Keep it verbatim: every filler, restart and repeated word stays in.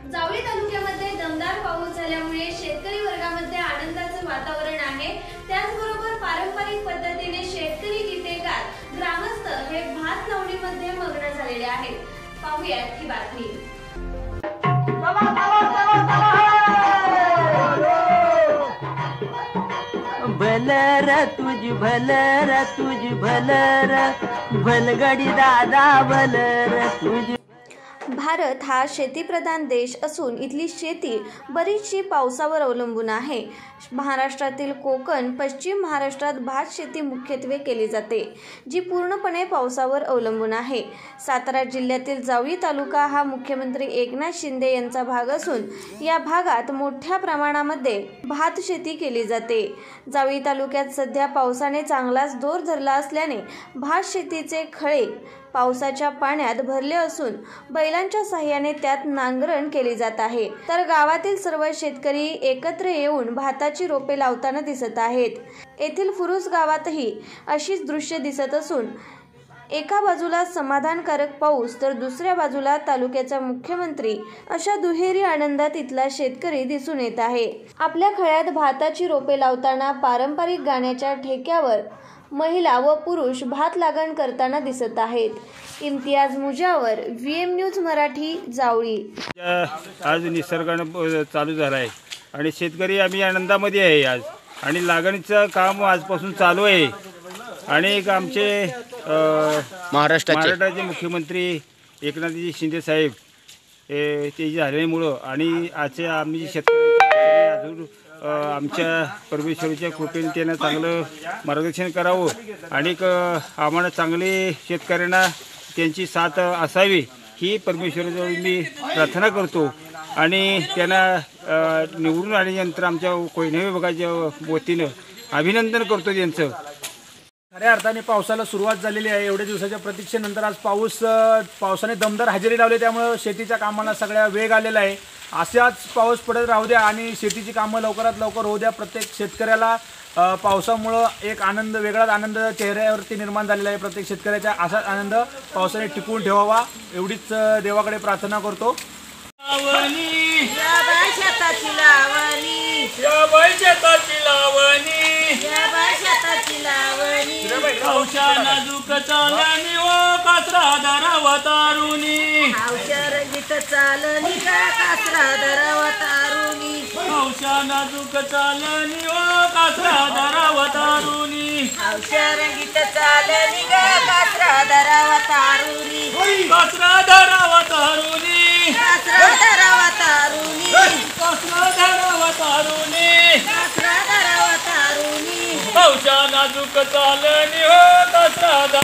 जावळी तालुक्यामध्ये दमदार पाऊस झाल्यामुळे शेतकरी वर्गामध्ये आनंदाचे वातावरण आहे। त्याचबरोबर पारंपरिक पद्धतीने शेतकरी गीते गात ग्रामस्थ हे भात लावणीमध्ये मग्न झालेले आहेत। पाहूयात ही बातमी। भलर तुझ भलर तुझ भलर भलगडी दादा भलर तुझ। भारत हा शेतीप्रधान देश असून इथली शेती बरीचशी पावसावर अवलंबून आहे। महाराष्ट्रातील कोकण, पश्चिम महाराष्ट्रात भात शेती मुख्यत्वे केली जाते, जी पूर्णपणे पावसावर अवलंबून आहे। सातारा जिल्ह्यातील जावळी तालुका हा मुख्यमंत्री एकनाथ शिंदे यांचा भाग असून या भागात मोठ्या प्रमाणामध्ये भात शेती केली जाते। जावळी तालुक्यात सध्या पावसाने चांगलाच जोर धरला असल्याने भात शेतीचे खळे पावसाच्या पाण्यात भरले असून बैलांच्या साहाय्याने त्यात नांगरण केली जात आहे। तर गावातील सर्व शेतकरी एकत्र येऊन भाताची रोपे लावताना दिसत आहेत। येथील फुरुस गावातही अशीच दृश्य दिसत असून एका बाजूला समाधानकारक पाऊस तर दुसऱ्या बाजूला तालुक्याचा मुख्यमंत्री अशा दुहेरी आनंदात इथला शेतकरी दिसून येत आहे। आपल्या खळ्यात भाताची रोपे लावताना पारंपरिक गाण्याच्या ठेक्यावर महिला व पुरुष भात लागण करताना दिसत आहेत। Imtiyaz Mujawar, V M news Marathi, Jawali. आज निसर्गाने चालू झाला आहे आणि शेतकरी आम्ही आनंदामध्ये आहे आज, आणि लागणीचं काम आजपासून चालू आहे। आणि आमचे महाराष्ट्राचे महाराष्ट्राचे मुख्यमंत्री एकनाथजी शिंदे साहेब हे ते झाल्यामुळं आणि आजचे आम्ही शेतकऱ्यांचे अजून आमच्या परमेश्वराच्या कृपेने त्यांना चांगलं मार्गदर्शन करावं आणि आम्हाला चांगले शेतकऱ्यांना त्यांची साथ असावी ही परमेश्वराजवळ मी प्रार्थना करतो। आणि त्यांना निवडून आल्यानंतर आमच्या कोयना विभागाच्या वतीनं अभिनंदन करतो त्यांचं। खऱ्या अर्थाने पावसाला सुरुवात झालेली आहे। एवढ्या दिवसाच्या प्रतीक्षेनंतर आज पाऊस पावसाने दमदार हजेरी लावली, त्यामुळे शेतीच्या कामाला सगळ्या वेग आलेला आहे। अशाच पाऊस पडत राहू द्या आणि शेतीची कामं लवकरात लवकर होऊ द्या। प्रत्येक शेतकऱ्याला पावसामुळं एक आनंद, वेगळाच आनंद चेहऱ्यावरती निर्माण झालेला आहे। प्रत्येक शेतकऱ्याचा असाच आनंद पावसाने टिकवून ठेवावा एवढीच देवाकडे प्रार्थना करतो। लावणी या बाई शेताची लावणी, या बाई शेताची लावणी, या बाई शेताची लावणी। हौशा नाजूक चालणी ओ कासरा धरावा तारुणी, हौशा रंगीत चालणी का कासरा धरावा तारुणी। हौशा नाजूक चालणी ओ कासरा धरावा तारुणी, हौशा रंगीत चालणी का कासरा धरावा तारुणी। कासरा धरावा तारुणी, कासरा धरावा तारुणी, कासरा धरावा तारुणी, कासरा धरावा तारुणी। हौशा नाजूक चालणी हो कासरा